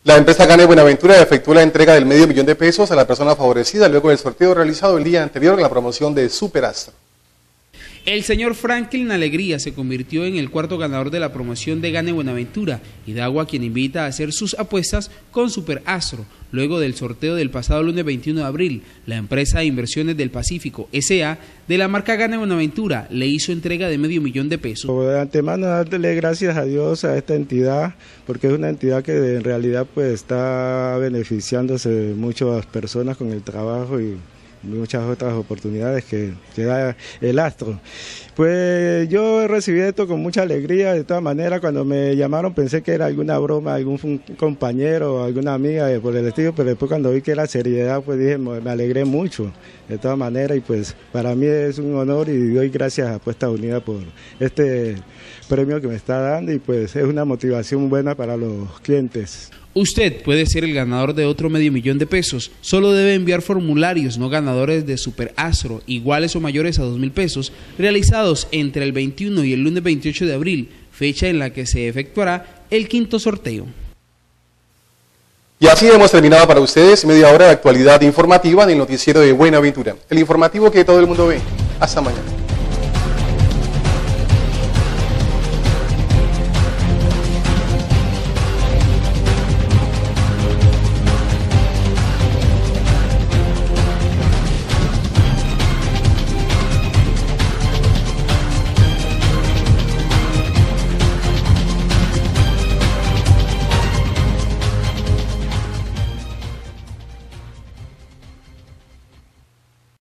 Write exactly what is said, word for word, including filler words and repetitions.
La empresa Gane Buenaventura efectuó la entrega del medio millón de pesos a la persona favorecida luego del sorteo realizado el día anterior en la promoción de Superastro. El señor Franklin Alegría se convirtió en el cuarto ganador de la promoción de Gane Buenaventura y Dagua, quien invita a hacer sus apuestas con Superastro. Luego del sorteo del pasado lunes veintiuno de abril, la empresa de inversiones del Pacífico S A de la marca Gane Buenaventura le hizo entrega de medio millón de pesos. De antemano darle gracias a Dios a esta entidad, porque es una entidad que en realidad pues está beneficiándose de muchas personas con el trabajo y muchas otras oportunidades que, que da el Astro. Pues yo recibí esto con mucha alegría. De todas maneras, cuando me llamaron pensé que era alguna broma, algún compañero o alguna amiga por el estilo, pero después cuando vi que era seriedad, pues dije, me alegré mucho. De todas maneras, y pues para mí es un honor y doy gracias a Apuestas Unidas por este premio que me está dando, y pues es una motivación buena para los clientes. Usted puede ser el ganador de otro medio millón de pesos. Solo debe enviar formularios no ganadores de Superastro iguales o mayores a dos mil pesos realizados entre el veintiuno y el lunes veintiocho de abril, fecha en la que se efectuará el quinto sorteo. Y así hemos terminado para ustedes media hora de actualidad informativa en el noticiero de Buenaventura, el informativo que todo el mundo ve. Hasta mañana.